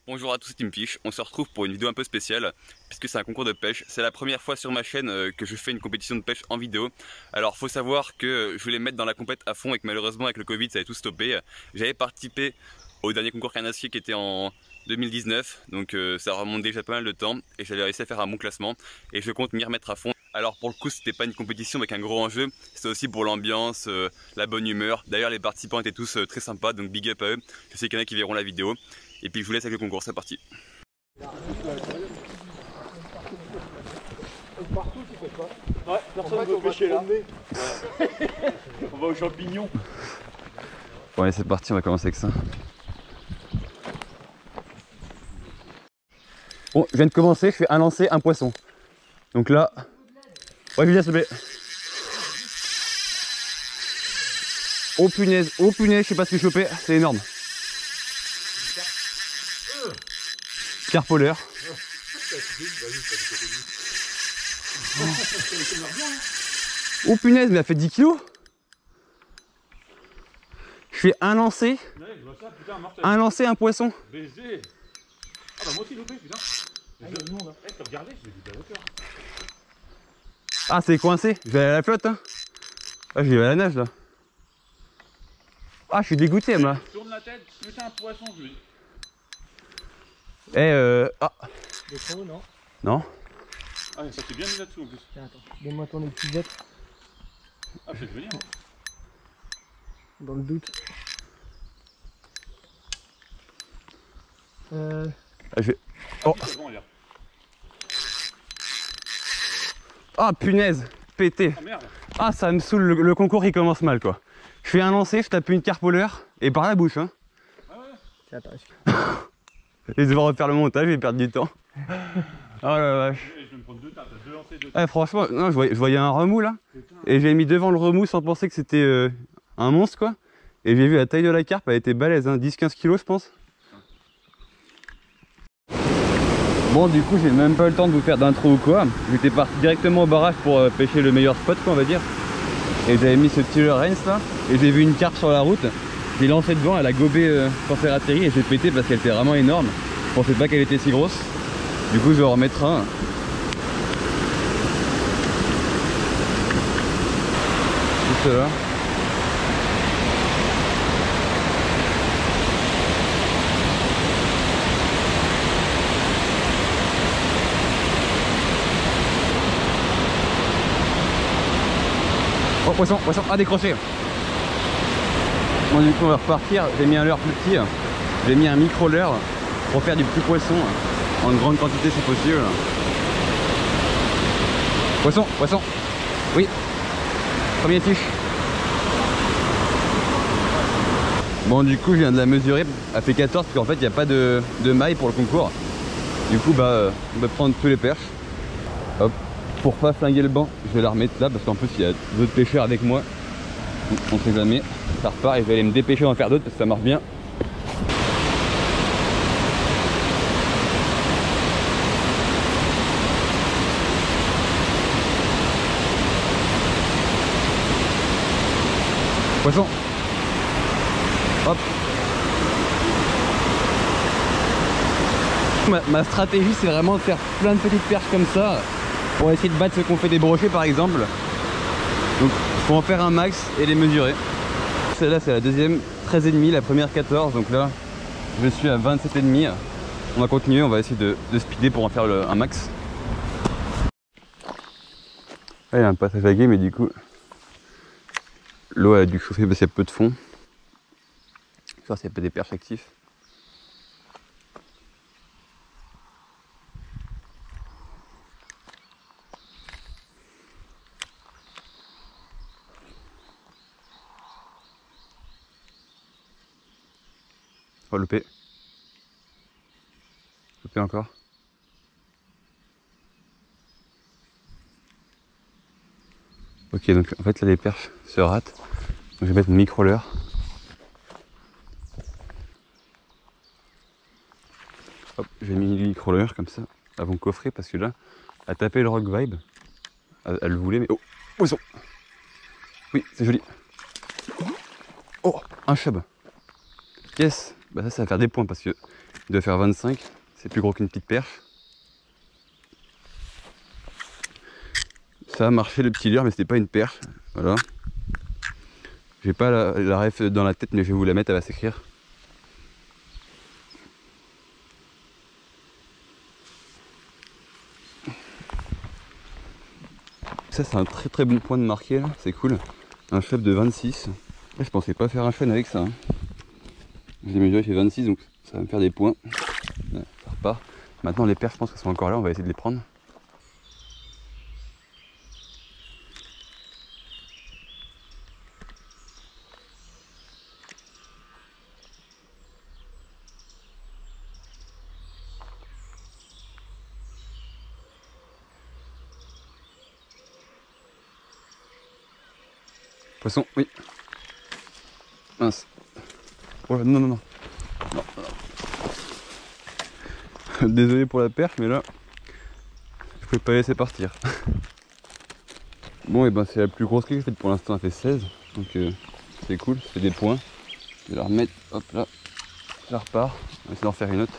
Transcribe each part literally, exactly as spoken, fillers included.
Bonjour à tous Team Fish, on se retrouve pour une vidéo un peu spéciale puisque c'est un concours de pêche. C'est la première fois sur ma chaîne euh, que je fais une compétition de pêche en vidéo. Alors faut savoir que je voulais me mettre dans la compète à fond et que malheureusement avec le Covid ça avait tout stoppé. J'avais participé au dernier concours carnassier qui était en deux mille dix-neuf, donc euh, ça remonte déjà pas mal de temps et j'avais réussi à faire un bon classement et je compte m'y remettre à fond. Alors pour le coup c'était pas une compétition avec un gros enjeu, c'était aussi pour l'ambiance, euh, la bonne humeur. D'ailleurs les participants étaient tous euh, très sympas, donc big up à eux. Je sais qu'il y en a qui verront la vidéo. Et puis je vous laisse avec le concours, c'est parti. Partout, tu fais quoi? Ouais, personne ne veut pêcher là. On va aux champignons. Bon allez c'est parti, on va commencer avec ça. Bon, je viens de commencer, je fais un lancer, un poisson. Donc là... Ouais Julien s'il te plaît. Oh punaise, oh punaise, je sais pas ce que j'ai chopé, c'est énorme. Carpe polaire. Oh punaise, mais elle fait dix kilos. Je fais un lancer, un lancer, un poisson. Baiser. Ah bah moi aussi loupé putain. Ah, il y a du monde. Eh, t'as regardé, je l'ai dit à la hauteur. Ah c'est coincé, je vais aller à la flotte hein. Ah je vais à la nage là. Ah je suis dégoûté moi. Tourne la tête, putain un poisson je lui. Eh euh... Ah. Des trop, non? Non. Ah ça t'est bien mis là-dessous en plus. Tiens attends, donne-moi ton épisette. Ah faites venir. Dans le doute. Euh... Ah, je vais... Oh. Ah punaise, pété. Ah merde. Ah ça me saoule, le, le concours il commence mal quoi. Je fais un lancer, je tape une carpe polaire et par la bouche hein. Ah ouais. Tiens attends. Je vais devoir refaire le montage, je vais perdre du temps. Oh la vache. Je vais me prendre deux tapes, deux lancers, deux Eh, tapes. franchement, non, je, voyais, je voyais un remous là. Et j'ai mis devant le remous sans penser que c'était euh, un monstre quoi. Et j'ai vu la taille de la carpe, elle était balèze, hein, dix quinze kilos je pense. Bon du coup j'ai même pas eu le temps de vous faire d'intro ou quoi. J'étais parti directement au barrage pour euh, pêcher le meilleur spot quoi on va dire. Et j'avais mis ce petit Lawrence là. Et j'ai vu une carpe sur la route. J'ai lancé devant, elle a gobé euh, quand c'est atterri et j'ai pété parce qu'elle était vraiment énorme. Je pensais pas qu'elle était si grosse. Du coup je vais en remettre un. Juste là. Oh poisson, poisson, ah décroché. Bon du coup on va repartir, j'ai mis un leurre plus petit, j'ai mis un micro leurre pour faire du petit poisson en grande quantité si possible. Poisson, poisson, oui, premier fiche. Bon du coup je viens de la mesurer, elle fait quatorze parce qu'en fait il n'y a pas de, de maille pour le concours. Du coup bah on va prendre tous les perches. Hop. Pour pas flinguer le banc, je vais la remettre là parce qu'en plus il y a d'autres pêcheurs avec moi. On sait jamais, ça repart et je vais aller me dépêcher d'en faire d'autres parce que ça marche bien. Poisson. Hop. Ma, ma stratégie c'est vraiment de faire plein de petites perches comme ça pour essayer de battre ceux qu'on fait des brochets par exemple. Donc il faut en faire un max et les mesurer. Celle-là c'est la deuxième, treize virgule cinq, la première quatorze, donc là je suis à vingt-sept virgule cinq. On va continuer, on va essayer de, de speeder pour en faire le, un max. Là il y a un passage à gué mais du coup l'eau a dû chauffer parce qu'il y a peu de fond. Ça c'est pas des perches actifs. Oh loupé. Loupé encore. Ok donc en fait là les perches se ratent. Donc je vais mettre mon micro leurre. Hop, j'ai mis le micro leurre comme ça avant de coffrer parce que là, elle a tapé le rock vibe. Elle, elle le voulait mais oh, poisson. Oui, c'est joli. Oh, un chub. Yes. Bah ça, ça va faire des points parce que il doit faire vingt-cinq. C'est plus gros qu'une petite perche. Ça a marché le petit leurre, mais c'était pas une perche. Voilà. J'ai pas la, la ref dans la tête, mais je vais vous la mettre, elle va s'écrire. Ça, c'est un très très bon point de marquer là, c'est cool. Un chef de vingt-six. Là, je pensais pas faire un chêne avec ça. Hein. Je l'ai mesuré, il fait vingt-six, donc ça va me faire des points. Là, ça repart. Maintenant, les perches, je pense qu'elles sont encore là, on va essayer de les prendre. Poisson, oui. Mince. Oh, non, non, non. Non, non. Désolé pour la perche, mais là, je pouvais pas laisser partir. Bon, et ben c'est la plus grosse que j'ai faite pour l'instant, elle fait seize. Donc euh, c'est cool, ça fait des points. Je vais la remettre, hop là. Ça repart. On va essayer d'en faire une autre.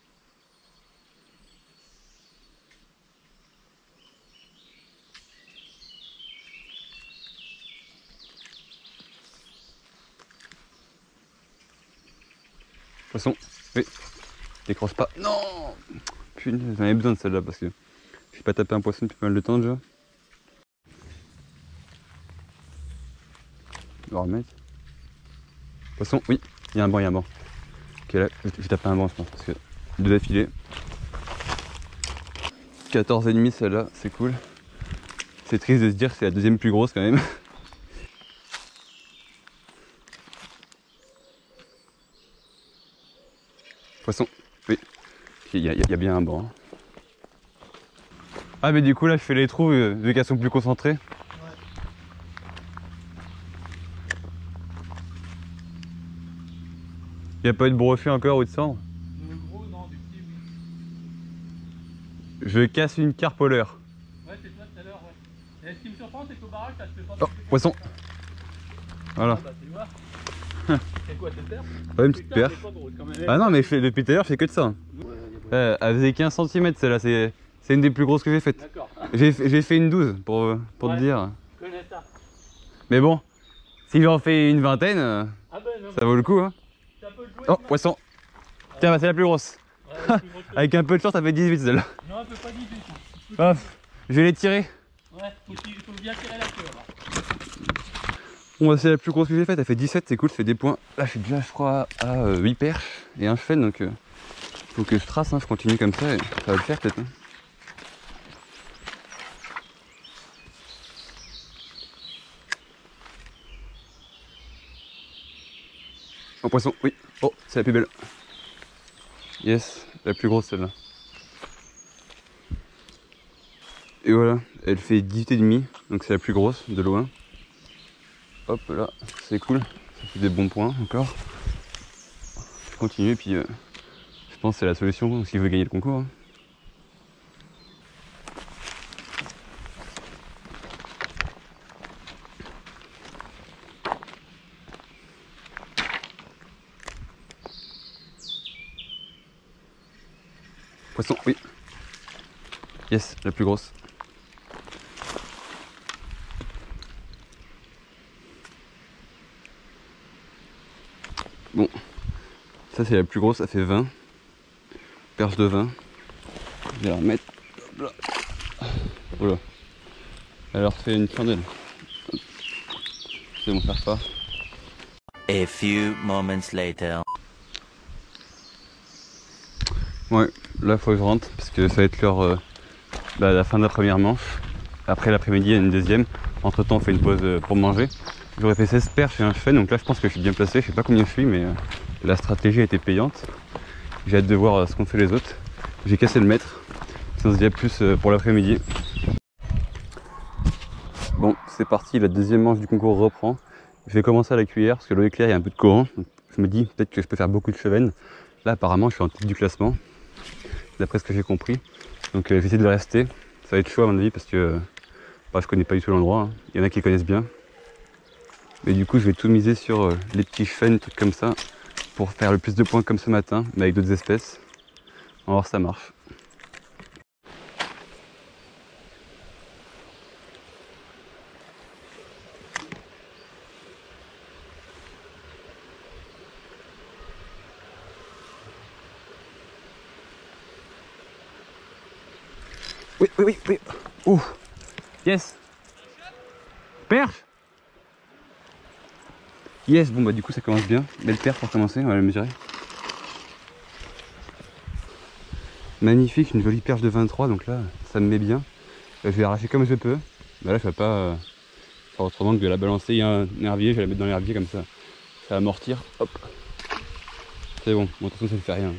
Poisson, oui. Décroche pas. Non. Putain, j'en avais besoin de celle-là parce que j'ai pas tapé un poisson depuis pas mal de temps déjà. On va remettre. Poisson, oui. Il y a un banc, il y a un banc. Ok, là, je vais taper un banc, je pense, parce que deux affilés. quatorze et demi celle-là, c'est cool. C'est triste de se dire que c'est la deuxième plus grosse quand même. Poisson, oui. Il y, a, il y a bien un banc. Hein. Ah mais du coup là je fais les trous euh, vu qu'elles sont plus concentrées. Ouais. Il n'y a pas eu de brochet encore ou de cendre? Le gros non, du petit oui. Je casse une carpe au leurre. Ouais c'est toi tout à l'heure ouais. Et ce qui me surprend c'est qu'au barrage ça se fait pas. Oh, poisson. Voilà. Ah bah tu vois. C'est quoi cette perche? Ouais, une petite perche. Ah non mais je fais, depuis tout à l'heure je fais que de ça. Ouais, euh, elle faisait quinze centimètres celle-là, c'est une des plus grosses que j'ai faites. D'accord. J'ai fait une douze pour, pour ouais, te dire. Je connais ça. Mais bon, si j'en fais une vingtaine, ah ben non, ça vaut le coup. Hein. Oh, poisson. Ouais. Tiens, bah, c'est la plus grosse. Ouais, avec un peu de chance, ça fait dix-huit celle-là. Non, elle fait pas dix-huit. Ah, je vais les tirer. Ouais, faut, faut bien tirer la queue là. Bon, bah, c'est la plus grosse que j'ai faite, elle fait dix-sept, c'est cool, ça fait des points. Là, je suis déjà, je crois, à euh, huit perches et un chêne, donc euh, faut que je trace, hein, je continue comme ça et ça va le faire peut-être. Hein. Oh, poisson, oui. Oh, c'est la plus belle. Yes, la plus grosse celle-là. Et voilà, elle fait dix-huit et demi, donc c'est la plus grosse de loin. Hop là, c'est cool, ça fait des bons points encore. Je continue et puis euh, je pense que c'est la solution s'il veut gagner le concours. Hein. Poisson, oui. Yes, la plus grosse. Bon, ça c'est la plus grosse, ça fait vingt. Perche de vingt. Je vais la remettre. Hop là. Voilà. Elle leur fait une chandelle. C'est bon, ça repart. A few moments later. Ouais, là faut que je rentre parce que ça va être l'heure, euh, bah, la fin de la première manche. Après l'après-midi, il y a une deuxième. Entre temps, on fait une pause euh, pour manger. J'aurais fait seize perches et un chêne, donc là je pense que je suis bien placé. Je sais pas combien je suis, mais euh, la stratégie a été payante. J'ai hâte de voir euh, ce qu'ont fait les autres. J'ai cassé le mètre. Ça on se dit à plus euh, pour l'après-midi. Bon, c'est parti, la deuxième manche du concours reprend. Je vais commencer à la cuillère parce que l'eau est claire, il y a un peu de courant. Donc, je me dis peut-être que je peux faire beaucoup de chevennes. Là apparemment je suis en tête du classement, d'après ce que j'ai compris. Donc euh, je vais essayer de le rester. Ça va être chaud à mon avis parce que euh, bah, je connais pas du tout l'endroit. Hein. Il y en a qui connaissent bien. Mais du coup je vais tout miser sur euh, les petits chênes, trucs comme ça, pour faire le plus de points comme ce matin, mais avec d'autres espèces. On va voir si ça marche. Oui, oui, oui, oui. Ouh. Yes. Perche. Yes, bon bah du coup ça commence bien. Belle perche pour commencer, on va la mesurer. Magnifique, une jolie perche de vingt-trois, donc là ça me met bien. Je vais arracher comme je peux. Bah là je vais pas euh, faire autrement que de la balancer. Il y a un herbier, je vais la mettre dans l'herbier comme ça. Ça va amortir. Hop. C'est bon, bon de toute façon ça ne fait rien.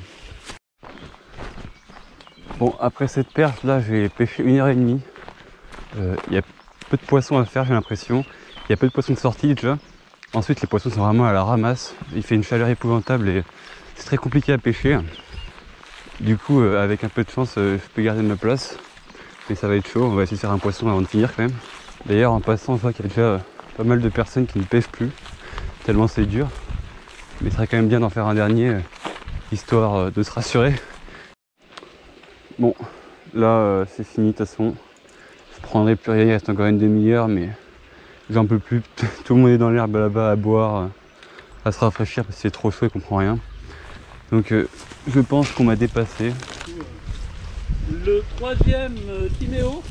Bon, après cette perche là, j'ai pêché une heure et demie. Il euh, y a peu de poissons à faire, j'ai l'impression. Il y a peu de poissons de sortie déjà. Ensuite, les poissons sont vraiment à la ramasse. Il fait une chaleur épouvantable et c'est très compliqué à pêcher. Du coup, euh, avec un peu de chance, euh, je peux garder ma place. Mais ça va être chaud. On va essayer de faire un poisson avant de finir quand même. D'ailleurs, en passant, on voit qu'il y a déjà euh, pas mal de personnes qui ne pêchent plus. Tellement c'est dur. Mais ce serait quand même bien d'en faire un dernier, euh, histoire euh, de se rassurer. Bon, là euh, c'est fini de toute façon. Je prendrai plus rien, il reste encore une demi-heure, mais j'en peux plus. Tout le monde est dans l'herbe là-bas à boire, à se rafraîchir parce que c'est trop chaud et qu'on prend rien. Donc euh, je pense qu'on m'a dépassé. Le troisième euh, Timéo.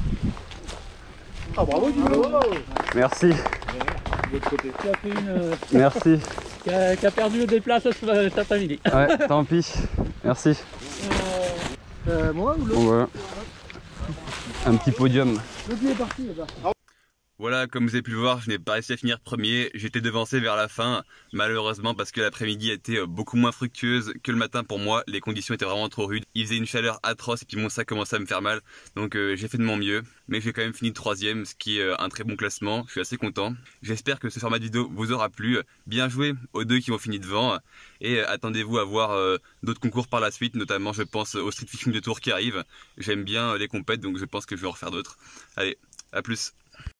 Ah bravo Timéo. Merci. De l'autre côté. Qui a fait une. Euh, Merci. qui, a, qui a perdu le déplace cet après-midi. Ouais, tant pis. Merci. Euh, euh, moi ou l'autre? Bon, voilà. Un petit podium. L'autre il est parti là-bas. Voilà, comme vous avez pu le voir, je n'ai pas réussi à finir premier. J'étais devancé vers la fin, malheureusement parce que l'après-midi était beaucoup moins fructueuse que le matin pour moi. Les conditions étaient vraiment trop rudes. Il faisait une chaleur atroce et puis mon sac commençait à me faire mal. Donc euh, j'ai fait de mon mieux. Mais j'ai quand même fini troisième, ce qui est euh, un très bon classement. Je suis assez content. J'espère que ce format de vidéo vous aura plu. Bien joué aux deux qui ont fini devant. Et euh, attendez-vous à voir euh, d'autres concours par la suite, notamment je pense au street fishing de Tours qui arrive. J'aime bien euh, les compètes, donc je pense que je vais en refaire d'autres. Allez, à plus.